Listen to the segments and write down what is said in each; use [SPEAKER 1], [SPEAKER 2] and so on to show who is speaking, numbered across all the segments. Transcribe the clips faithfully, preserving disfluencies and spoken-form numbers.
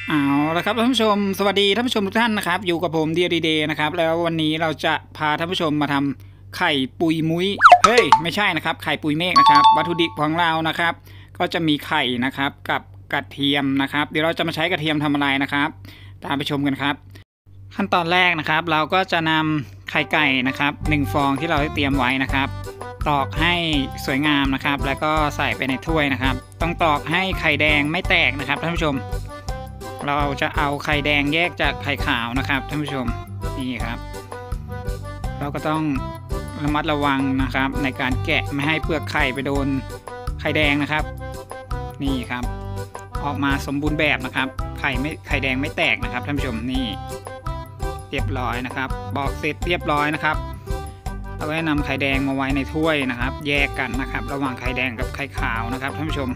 [SPEAKER 1] เอาละครับท่านผู้ชมสวัสดีท่านผู้ชมทุกท่านนะครับอยู่กับผมเดียดีเดย์นะครับแล้ววันนี้เราจะพาท่านผู้ชมมาทำไข่ปุยมุ้ยเฮ้ยไม่ใช่นะครับไข่ปุยเมฆนะครับวัตถุดิบของเรานะครับก็จะมีไข่นะครับกับกระเทียมนะครับเดี๋ยวเราจะมาใช้กระเทียมทำอะไรนะครับตามไปชมกันครับขั้นตอนแรกนะครับเราก็จะนำไข่ไก่นะครับหนึ่งฟองที่เราได้เตรียมไว้นะครับตอกให้สวยงามนะครับแล้วก็ใส่ไปในถ้วยนะครับต้องตอกให้ไข่แดงไม่แตกนะครับท่านผู้ชมเราจะเอาไข่แดงแยกจากไข่ขาวนะครับท่านผู้ชมนี่ครับเราก็ต้องระมัดระวังนะครับในการแกะไม่ให้เปลือกไข่ไปโดนไข่แดงนะครับนี่ครับออกมาสมบูรณ์แบบนะครับไข่ไม่ไข่แดงไม่แตกนะครับท่านผู้ชมนี่เรียบร้อยนะครับบอกเสร็จเรียบร้อยนะครับเราก็จะนำไข่แดงมาไว้ในถ้วยนะครับแยกกันนะครับระหว่างไข่แดงกับไข่ขาวนะครับท่านผู้ชม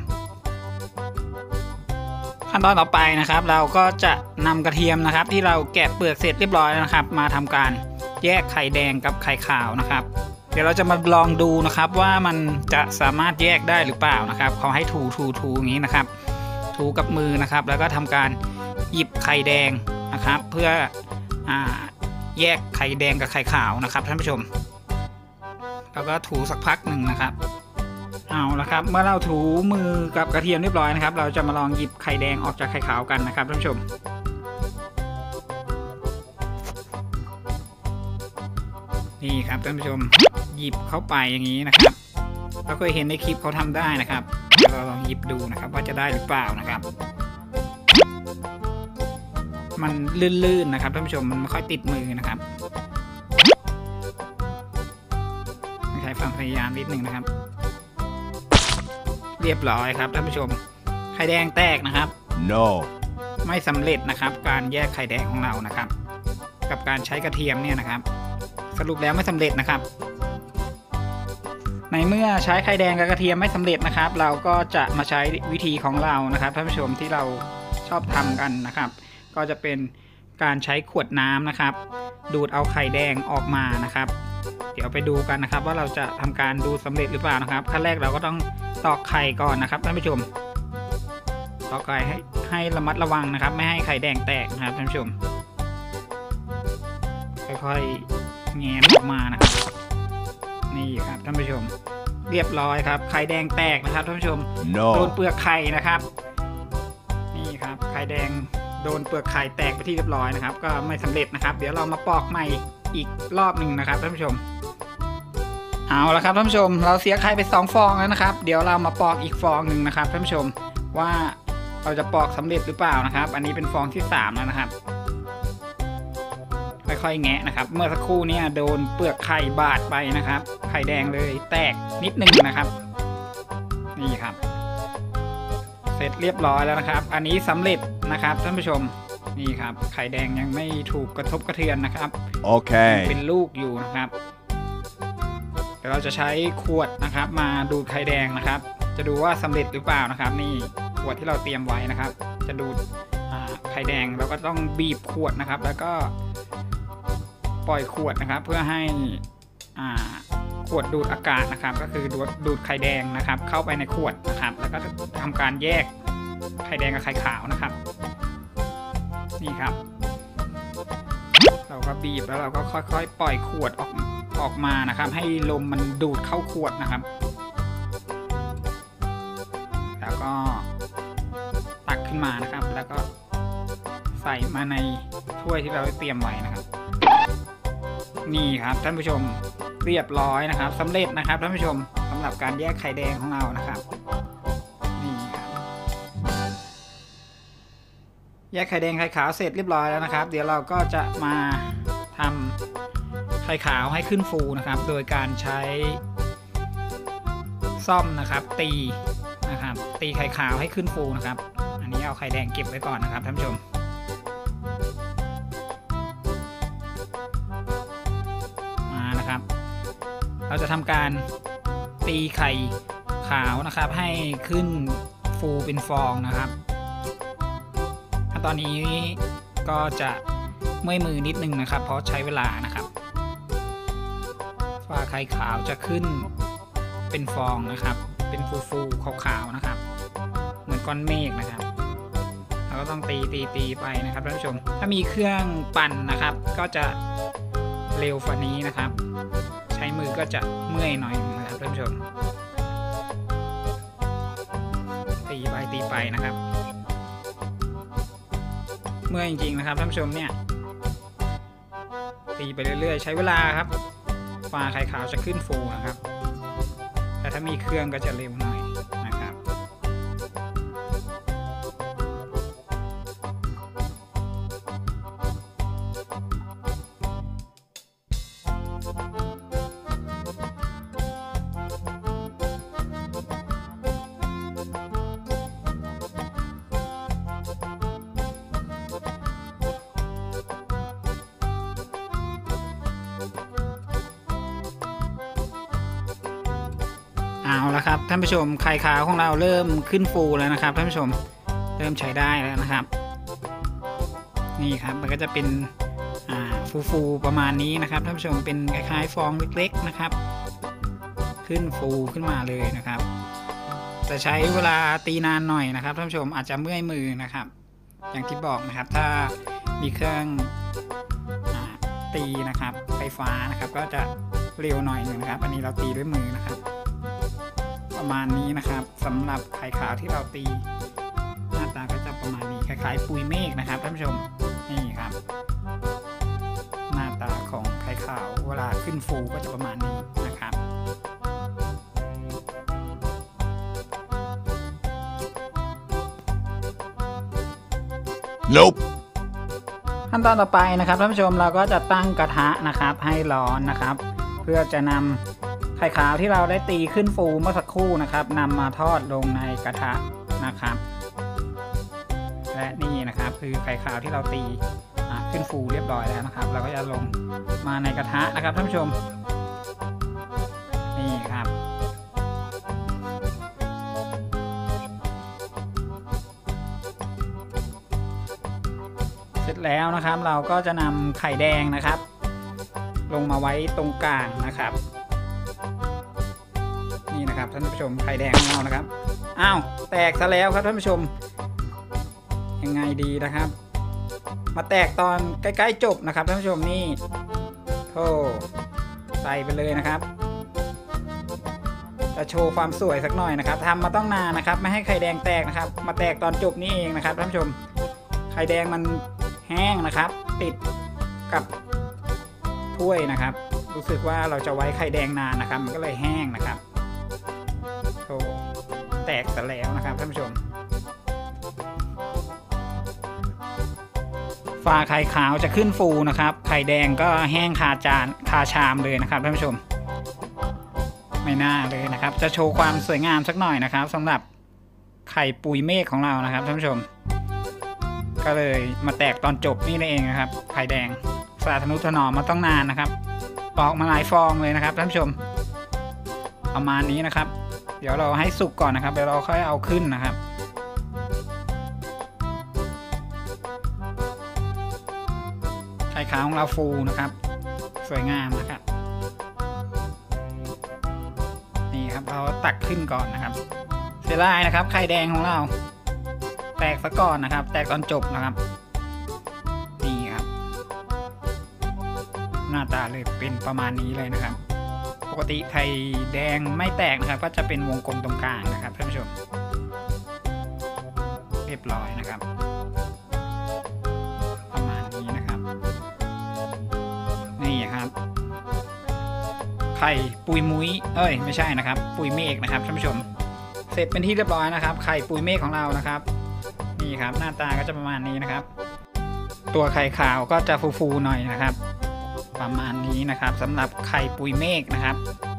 [SPEAKER 1] ขั้นตอนต่อไปนะครับเราก็จะนำกระเทียมนะครับที่เราแกะเปลือกเสร็จเรียบร้อยแล้วนะครับมาทำการแยกไข่แดงกับไข่ขาวนะครับเดี๋ยวเราจะมาลองดูนะครับว่ามันจะสามารถแยกได้หรือเปล่านะครับเขาให้ถูถูถูอย่างนี้นะครับถูกับมือนะครับแล้วก็ทำการหยิบไข่แดงนะครับเพื่ออ่าแยกไข่แดงกับไข่ขาวนะครับท่านผู้ชมแล้วก็ถูสักพักหนึ่งนะครับเอาละครับเมื่อเราถูมือกับกระเทียมเรียบร้อยนะครับเราจะมาลองหยิบไข่แดงออกจากไข่ขาวกันนะครับท่านผู้ชมนี่ครับท่านผู้ชมหยิบเข้าไปอย่างนี้นะครับเราเคยเห็นในคลิปเขาทำได้นะครับเราลองหยิบดูนะครับว่าจะได้หรือเปล่านะครับมันลื่นๆนะครับท่านผู้ชมมันไม่ค่อยติดมือนะครับใช้ความพยายามนิดนึงนะครับเรียบร้อยครับท่านผู้ชมไข่แดงแตกนะครับ
[SPEAKER 2] no
[SPEAKER 1] ไม่สำเร็จนะครับการแยกไข่แดงของเรานะครับกับการใช้กระเทียมเนี่ยนะครับสรุปแล้วไม่สำเร็จนะครับในเมื่อใช้ไข่แดงกับกระเทียมไม่สำเร็จนะครับเราก็จะมาใช้วิธีของเรานะครับท่านผู้ชมที่เราชอบทำกันนะครับก็จะเป็นการใช้ขวดน้ำนะครับดูดเอาไข่แดงออกมานะครับเดี๋ยวไปดูกันนะครับว่าเราจะทำการดูสำเร็จหรือเปล่านะครับขั้นแรกเราก็ต้องตอกไข่ก่อนนะครับท่านผู้ชมตอกไข่ให้ให้ระมัดระวังนะครับไม่ให้ไข่แดงแตกนะครับท่านผู้ชมค่อยๆแง้มออกมานะครับนี่ครับท่านผู้ชมเรียบร้อยครับไข่แดงแตกนะครับท่านผู้ชม
[SPEAKER 2] no
[SPEAKER 1] โดนเปลือกไข่นะครับนี่ครับไข่แดงโดนเปลือกไข่แตกไปที่เรียบร้อยนะครับก็ไม่สำเร็จนะครับเดี๋ยวเรามาปอกใหม่อีกรอบหนึ่งนะครับท่านผู้ชมเอาละครับท่านผู้ชมเราเสียไข่ไปสองฟองแล้วนะครับเดี๋ยวเรามาปอกอีกฟองหนึ่งนะครับท่านผู้ชมว่าเราจะปอกสำเร็จหรือเปล่านะครับอันนี้เป็นฟองที่สามแล้วนะครับค่อยๆแงะนะครับเมื่อสักครู่นี้โดนเปลือกไข่บาดไปนะครับไข่แดงเลยแตกนิดนึงนะครับนี่ครับเสร็จเรียบร้อยแล้วนะครับอันนี้สำเร็จนะครับท่านผู้ชมนี่ครับไข่แดงยังไม่ถูกกระทบกระเทือนนะครับ
[SPEAKER 2] โอเค
[SPEAKER 1] เป็นลูกอยู่นะครับเดี๋ยวเราจะใช้ขวดนะครับมาดูไข่แดงนะครับจะดูว่าสำเร็จหรือเปล่านะครับนี่ขวดที่เราเตรียมไว้นะครับจะดูไข่แดงเราก็ต้องบีบขวดนะครับแล้วก็ปล่อยขวดนะครับเพื่อให้ขวดดูดอากาศนะครับก็คือดูดดูดไข่แดงนะครับเข้าไปในขวดนะครับแล้วก็ทำการแยกไข่แดงกับไข่ขาวนะครับนี่ครับเราก็บีบแล้วเราก็ค่อยๆปล่อยขวดออกออกมานะครับให้ลมมันดูดเข้าขวดนะครับแล้วก็ตักขึ้นมานะครับแล้วก็ใส่มาในถ้วยที่เราเตรียมไว้นะครับนี่ครับท่านผู้ชมเรียบร้อยนะครับสำเร็จนะครับท่านผู้ชมสำหรับการแยกไข่แดงของเรานะครับนี่ครับแยกไข่แดงไข่ขาวเสร็จเรียบร้อยแล้วนะครับเดี๋ยวเราก็จะมาทำไข่ขาวให้ขึ้นฟูนะครับโดยการใช้ซ่อมนะครับตีนะครับตีไข่ขาวให้ขึ้นฟูนะครับอันนี้เอาไข่แดงเก็บไว้ก่อนนะครับท่านผู้ชมมานะครับเราจะทำการตีไข่ขาวนะครับให้ขึ้นฟูเป็นฟองนะครับตอนนี้ก็จะเมื่อยมือนิดนึงนะครับเพราะใช้เวลานะครับฝ้าไข่ขาวจะขึ้นเป็นฟองนะครับเป็นฟูๆขาวๆนะครับเหมือนก้อนเมฆนะครับเราก็ต้องตีตีตีไปนะครับท่านผู้ชมถ้ามีเครื่องปั่นนะครับก็จะเร็วกว่านี้นะครับใช้มือก็จะเมื่อยหน่อยนะครับท่านผู้ชมตีไปตีไปนะครับเมื่อยจริงๆนะครับท่านผู้ชมเนี่ยตีไปเรื่อยๆใช้เวลาครับฟ้าไข่ขาวจะขึ้นฟูนะครับแต่ถ้ามีเครื่องก็จะเร็วหน่อยนะครับเอาละครับท่านผู้ชมไข่ขาวของเราเริ่มขึ้นฟูแล้วนะครับท่านผู้ชมเริ่มใช้ได้แล้วนะครับนี่ครับมันก็จะเป็นอ่าฟูๆประมาณนี้นะครับท่านผู้ชมเป็นคล้ายๆฟองเล็กๆนะครับขึ้นฟูขึ้นมาเลยนะครับจะใช้เวลาตีนานหน่อยนะครับท่านผู้ชมอาจจะเมื่อยมือนะครับอย่างที่บอกนะครับถ้ามีเครื่องตีนะครับไฟฟ้านะครับก็จะเร็วหน่อยหนึ่งนะครับอันนี้เราตีด้วยมือนะครับประมาณนี้นะครับสำหรับไข่ขาวที่เราตีหน้าตาก็จะประมาณนี้คล้ายๆปุยเมฆนะครับท่านผู้ชมนี่ครับหน้าตาของไข่ขาวเวลาขึ้นฟูก็จะประมาณนี้นะครับ
[SPEAKER 2] Nope
[SPEAKER 1] ขั้นตอนต่อไปนะครับท่านผู้ชมเราก็จะตั้งกระทะนะครับให้ร้อนนะครับเพื่อจะนำไข่ขาวที่เราได้ตีขึ้นฟูเมื่อสักครู่นะครับนำมาทอดลงในกระทะนะครับและนี่นะครับคือไข่ขาวที่เราตีขึ้นฟูเรียบร้อยแล้วนะครับเราก็จะลงมาในกระทะนะครับท่านผู้ชมนี่ครับเสร็จแล้วนะครับเราก็จะนำไข่แดงนะครับลงมาไว้ตรงกลางนะครับนี่นะครับท่านผู้ชมไข่แดงของเรานะครับอ้าวแตกซะแล้วครับท่านผู้ชมยังไงดีนะครับมาแตกตอนใกล้ๆจบนะครับท่านผู้ชมนี่โธ่ใส่ไปเลยนะครับจะโชว์ความสวยสักหน่อยนะครับทำมาต้องนานนะครับไม่ให้ไข่แดงแตกนะครับมาแตกตอนจบนี่เองนะครับท่านผู้ชมไข่แดงมันแห้งนะครับติดกับถ้วยนะครับรู้สึกว่าเราจะไว้ไข่แดงนานนะครับมันก็เลยแห้งนะครับโอ้แตกซะแล้วนะครับท่านผู้ชมฝาไข่ขาวจะขึ้นฟูนะครับไข่แดงก็แห้งคาจานคาชามเลยนะครับท่านผู้ชมไม่น่าเลยนะครับจะโชว์ความสวยงามสักหน่อยนะครับสำหรับไข่ปุยเมฆของเรานะครับท่านผู้ชมก็เลยมาแตกตอนจบนี่เองนะครับไข่แดงสาธนุถนอมมาต้องนานนะครับปอกมาหลายฟองเลยนะครับท่านผู้ชมประมาณนี้นะครับเดี๋ยวเราให้สุกก่อนนะครับเดี๋ยวเราค่อยเอาขึ้นนะครับไข่ขาวของเราฟูนะครับสวยงามนะครับนี่ครับเราตักขึ้นก่อนนะครับเสียดายนะครับไข่แดงของเราแตกซะก่อนนะครับแตกตอนจบนะครับนี่ครับหน้าตาเลยเป็นประมาณนี้เลยนะครับปกติไข่แดงไม่แตกนะครับก็จะเป็นวงกลมตรงกลางนะครับท่านผู้ชมเรียบร้อยนะครับประมาณนี้นะครับนี่ครับไข่ปุยมุ้ยเอ้ยไม่ใช่นะครับปุยเมฆนะครับท่านผู้ชมเสร็จเป็นที่เรียบร้อยนะครับไข่ปุยเมฆของเรานะครับนี่ครับหน้าตาก็จะประมาณนี้นะครับตัวไข่ขาวก็จะฟูๆหน่อยนะครับประมาณนี้นะครับสำหรับไข่ปุยเมฆนะครับ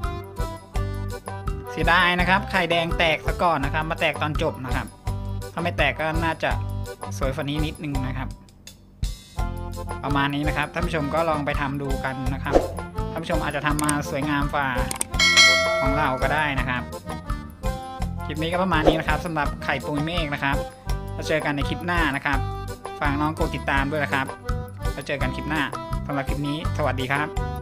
[SPEAKER 1] เสียดายนะครับไข่แดงแตกซะก่อนนะครับมาแตกตอนจบนะครับถ้าไม่แตกก็น่าจะสวยฝันนี้นิดนึงนะครับประมาณนี้นะครับท่านผู้ชมก็ลองไปทำดูกันนะครับท่านผู้ชมอาจจะทำมาสวยงามฝ่าของเราก็ได้นะครับคลิปนี้ก็ประมาณนี้นะครับสำหรับไข่ปุยเมฆนะครับแล้วเจอกันในคลิปหน้านะครับฝากน้องกดติดตามด้วยนะครับแล้วเจอกันคลิปหน้าสำหรับคลิปนี้สวัสดีครับ